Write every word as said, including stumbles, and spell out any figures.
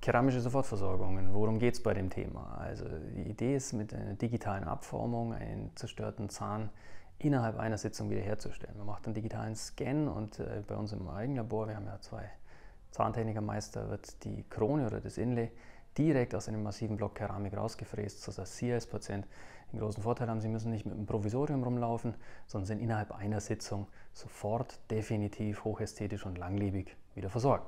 Keramische Sofortversorgung, worum geht es bei dem Thema? Also die Idee ist, mit einer digitalen Abformung einen zerstörten Zahn innerhalb einer Sitzung wiederherzustellen. Man macht einen digitalen Scan und äh, bei uns im Eigenlabor, wir haben ja zwei Zahntechnikermeister, wird die Krone oder das Inlay direkt aus einem massiven Block Keramik rausgefräst, sodass Sie als Patient den großen Vorteil haben, Sie müssen nicht mit einem Provisorium rumlaufen, sondern sind innerhalb einer Sitzung sofort definitiv hochästhetisch und langlebig wieder versorgt.